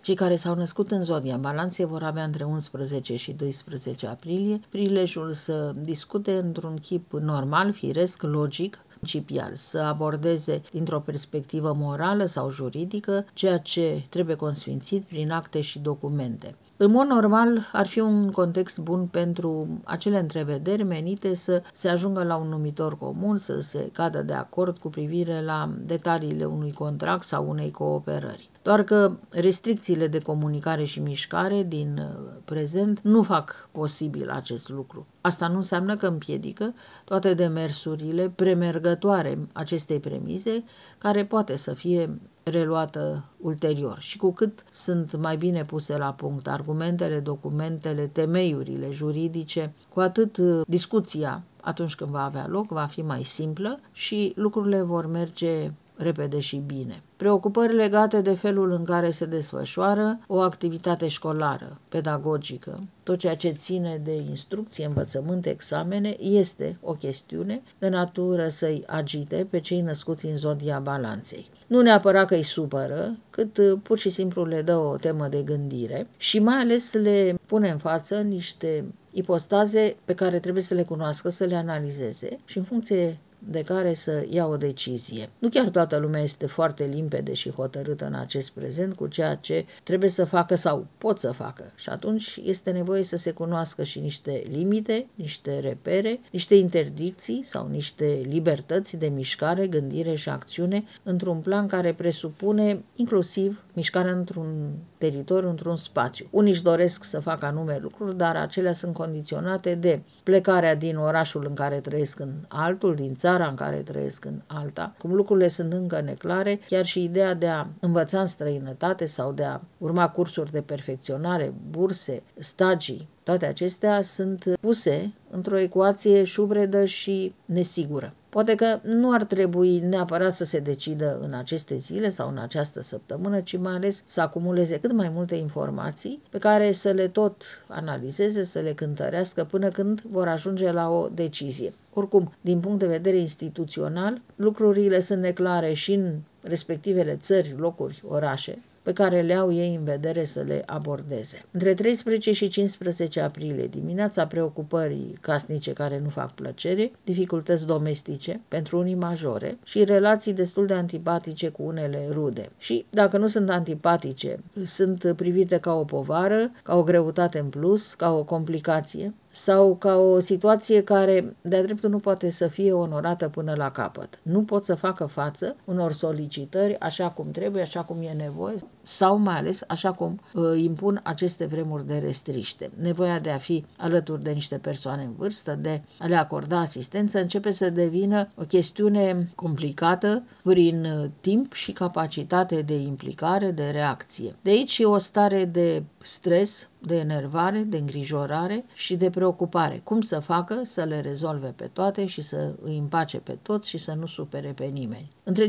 Cei care s-au născut în zodia Balanței vor avea între 11 și 12 aprilie prilejul să discute într-un chip normal, firesc, logic, principial, să abordeze dintr-o perspectivă morală sau juridică ceea ce trebuie consfințit prin acte și documente. În mod normal, ar fi un context bun pentru acele întrevederi menite să se ajungă la un numitor comun, să se cadă de acord cu privire la detaliile unui contract sau unei cooperări. Doar că restricțiile de comunicare și mișcare din prezent nu fac posibil acest lucru. Asta nu înseamnă că împiedică toate demersurile premergătoare acestei premize, care poate să fie reluată ulterior. Și cu cât sunt mai bine puse la punct argumentele, documentele, temeiurile juridice, cu atât discuția, atunci când va avea loc, va fi mai simplă și lucrurile vor merge repede și bine. Preocupări legate de felul în care se desfășoară o activitate școlară, pedagogică, tot ceea ce ține de instrucție, învățământ, examene, este o chestiune de natură să-i agite pe cei născuți în zodia Balanței. Nu neapărat că îi supără, cât pur și simplu le dă o temă de gândire și mai ales le pune în față niște ipostaze pe care trebuie să le cunoască, să le analizeze și în funcție de care să ia o decizie. Nu chiar toată lumea este foarte limpede și hotărâtă în acest prezent cu ceea ce trebuie să facă sau pot să facă și atunci este nevoie să se cunoască și niște limite, niște repere, niște interdicții sau niște libertăți de mișcare, gândire și acțiune într-un plan care presupune inclusiv mișcarea într-un teritoriu, într-un spațiu. Unii își doresc să facă anume lucruri, dar acelea sunt condiționate de plecarea din orașul în care trăiesc în altul, din țara în care trăiesc în alta. Cum lucrurile sunt încă neclare, chiar și ideea de a învăța în străinătate sau de a urma cursuri de perfecționare, burse, stagii, toate acestea sunt puse într-o ecuație șubredă și nesigură. Poate că nu ar trebui neapărat să se decidă în aceste zile sau în această săptămână, ci mai ales să acumuleze cât mai multe informații pe care să le tot analizeze, să le cântărească până când vor ajunge la o decizie. Oricum, din punct de vedere instituțional, lucrurile sunt neclare și în respectivele țări, locuri, orașe, pe care le au ei în vedere să le abordeze. Între 13 și 15 aprilie, dimineața, preocupării casnice care nu fac plăcere, dificultăți domestice, pentru unii majore, și relații destul de antipatice cu unele rude. Și, dacă nu sunt antipatice, sunt privite ca o povară, ca o greutate în plus, ca o complicație, sau ca o situație care de-a dreptul nu poate să fie onorată până la capăt. Nu pot să facă față unor solicitări așa cum trebuie, așa cum e nevoie, sau mai ales așa cum impun aceste vremuri de restriște. Nevoia de a fi alături de niște persoane în vârstă, de a le acorda asistență, începe să devină o chestiune complicată prin timp și capacitate de implicare, de reacție. De aici și o stare de stres, de enervare, de îngrijorare și de preocupare. Cum să facă să le rezolve pe toate și să îi împace pe toți și să nu supere pe nimeni. Între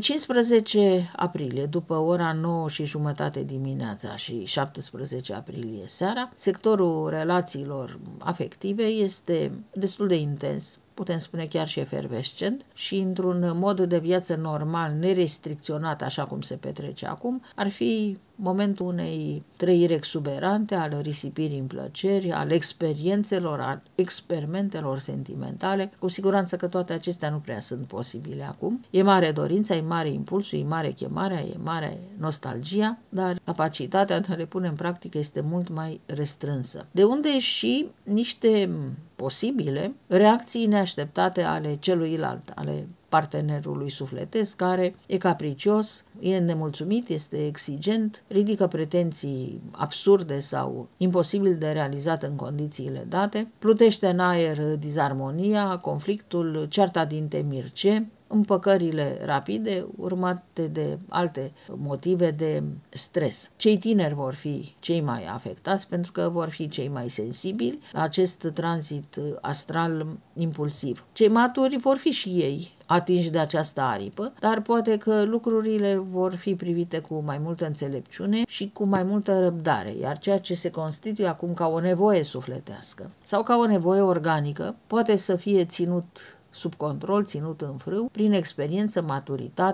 15 aprilie, după ora 9:30 dimineața și 17 aprilie seara, sectorul relațiilor afective este destul de intens, putem spune chiar și efervescent, și într-un mod de viață normal, nerestricționat așa cum se petrece acum, ar fi momentul unei trăiri exuberante, al risipirii în plăceri, al experiențelor, al experimentelor sentimentale. Cu siguranță că toate acestea nu prea sunt posibile acum. E mare dorința, e mare impulsul, e mare chemarea, e mare nostalgia, dar capacitatea de a le pune în practică este mult mai restrânsă. De unde și niște posibile reacții neașteptate ale celuilalt, ale partenerului sufletesc, care e capricios, e nemulțumit, este exigent, ridică pretenții absurde sau imposibil de realizat în condițiile date, plutește în aer dizarmonia, conflictul, cearta din temirce, împăcările rapide, urmate de alte motive de stres. Cei tineri vor fi cei mai afectați pentru că vor fi cei mai sensibili la acest tranzit astral impulsiv. Cei maturi vor fi și ei atinși de această aripă, dar poate că lucrurile vor fi privite cu mai multă înțelepciune și cu mai multă răbdare, iar ceea ce se constituie acum ca o nevoie sufletească sau ca o nevoie organică poate să fie ținut sub control, ținut în frâu, prin experiență, maturitate,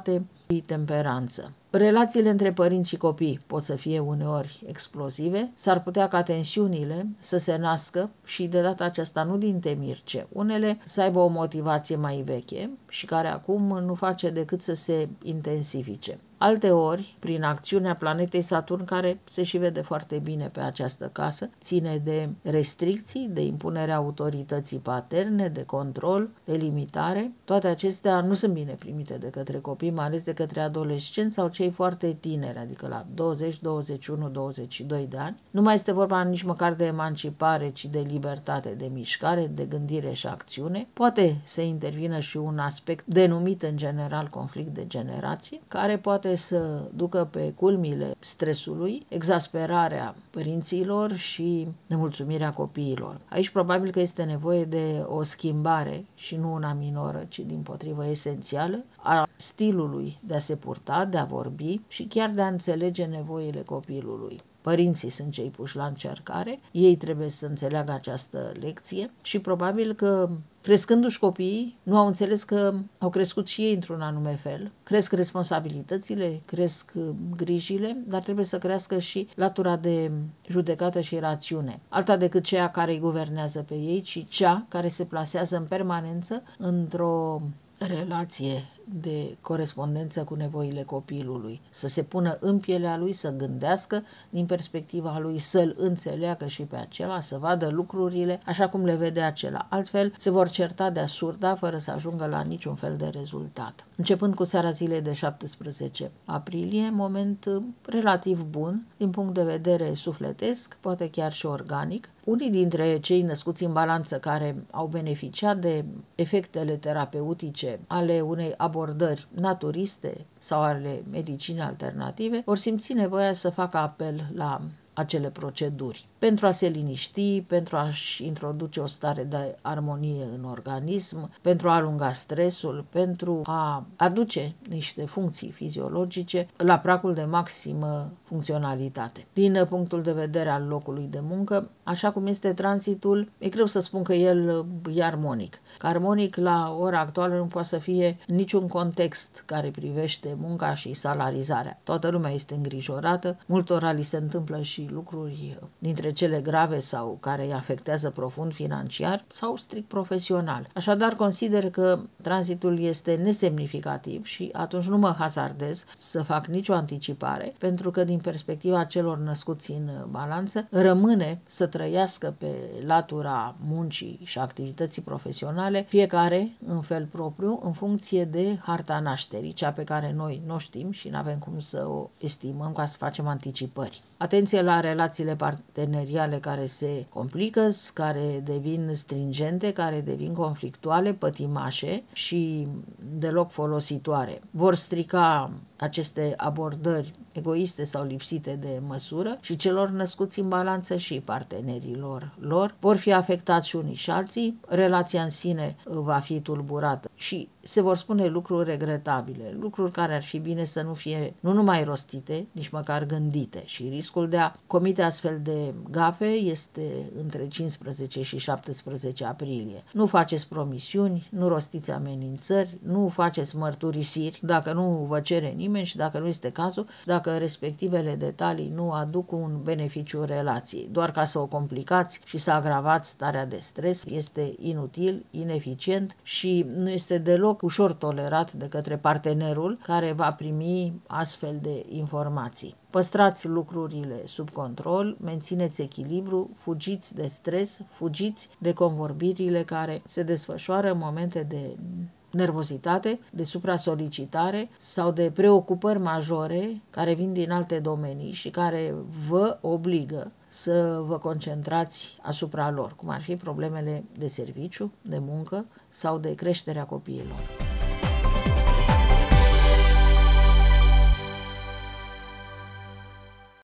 temperanță. Relațiile între părinți și copii pot să fie uneori explozive, s-ar putea ca tensiunile să se nască și de data aceasta nu din temiri, ci unele să aibă o motivație mai veche și care acum nu face decât să se intensifice. Alteori, prin acțiunea planetei Saturn, care se și vede foarte bine pe această casă, ține de restricții, de impunerea autorității paterne, de control, de limitare. Toate acestea nu sunt bine primite de către copii, mai ales de către adolescenți sau cei foarte tineri, adică la 20, 21, 22 de ani. Nu mai este vorba nici măcar de emancipare, ci de libertate de mișcare, de gândire și acțiune. Poate să intervină și un aspect denumit în general conflict de generație, care poate să ducă pe culmile stresului, exasperarea părinților și nemulțumirea copiilor. Aici probabil că este nevoie de o schimbare și nu una minoră, ci dimpotrivă esențială a stilului de a se purta, de a vorbi și chiar de a înțelege nevoile copilului. Părinții sunt cei puși la încercare, ei trebuie să înțeleagă această lecție și probabil că crescându-și copiii, nu au înțeles că au crescut și ei într-un anume fel. Cresc responsabilitățile, cresc grijile, dar trebuie să crească și latura de judecată și rațiune. Alta decât cea care îi guvernează pe ei, ci cea care se plasează în permanență într-o relație de corespondență cu nevoile copilului, să se pună în pielea lui, să gândească din perspectiva lui, să-l înțeleagă și pe acela, să vadă lucrurile așa cum le vede acela. Altfel se vor certa de-a surda fără să ajungă la niciun fel de rezultat. Începând cu seara zilei de 17 aprilie, moment relativ bun din punct de vedere sufletesc, poate chiar și organic. Unii dintre cei născuți în balanță care au beneficiat de efectele terapeutice ale unei abordări naturiste sau ale medicinei alternative vor simți nevoia să facă apel la acele proceduri pentru a se liniști, pentru a-și introduce o stare de armonie în organism, pentru a alunga stresul, pentru a aduce niște funcții fiziologice la pragul de maximă funcționalitate. Din punctul de vedere al locului de muncă, așa cum este tranzitul, e greu să spun că el e armonic. Că armonic la ora actuală nu poate să fie niciun context care privește munca și salarizarea. Toată lumea este îngrijorată, multora li se întâmplă și lucruri dintre cele grave sau care îi afectează profund financiar sau strict profesional. Așadar, consider că tranzitul este nesemnificativ și atunci nu mă hazardez să fac nicio anticipare, pentru că din perspectiva celor născuți în balanță rămâne să trăiască pe latura muncii și activității profesionale, fiecare în fel propriu, în funcție de harta nașterii, cea pe care noi nu știm și nu avem cum să o estimăm ca să facem anticipări. Atenție la relațiile parteneriale care se complică, care devin stringente, care devin conflictuale, pătimașe și deloc folositoare. Vor strica aceste abordări egoiste sau lipsite de măsură și celor născuți în balanță și partenerilor lor. Vor fi afectați și unii și alții, relația în sine va fi tulburată și se vor spune lucruri regretabile, lucruri care ar fi bine să nu fie nu numai rostite, nici măcar gândite și riscul de a comite astfel de gafe este între 15 și 17 aprilie. Nu faceți promisiuni, nu rostiți amenințări, nu faceți mărturisiri dacă nu vă cere nimeni și dacă nu este cazul, dacă respectivele detalii nu aduc un beneficiu relației. Doar ca să o complicați și să agravați starea de stres este inutil, ineficient și nu este deloc ușor tolerat de către partenerul care va primi astfel de informații. Păstrați lucrurile sub control, mențineți echilibru, fugiți de stres, fugiți de convorbirile care se desfășoară în momente de nervozitate, de supra-solicitare sau de preocupări majore care vin din alte domenii și care vă obligă să vă concentrați asupra lor, cum ar fi problemele de serviciu, de muncă sau de creșterea copiilor.